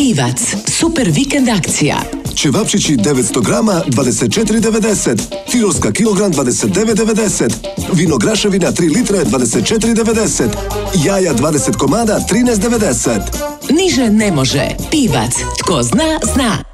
Pivac, super vikend akcija. Ćevapčići 900 grama 24,90. Tirolska kilogram 29,90. Vino Graševina 3 litre 24,90. Jaja 20 komada 13,90. Niže ne može. Pivac, tko zna, zna.